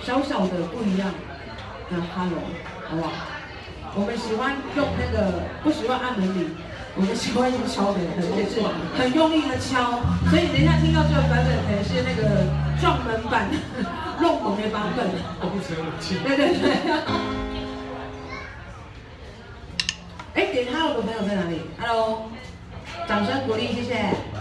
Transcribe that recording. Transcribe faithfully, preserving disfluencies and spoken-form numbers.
小小的不一样的 Hello， 好不好？我们喜欢用那个，不喜欢按门铃，我们喜欢用敲的，就是很用力的敲。所以等一下听到这个版本，可能是那个撞门版、弄门的版本。 工程武器。 对对对。哎，点 Hello 的朋友在哪里 ？Hello， 掌声鼓励，谢谢。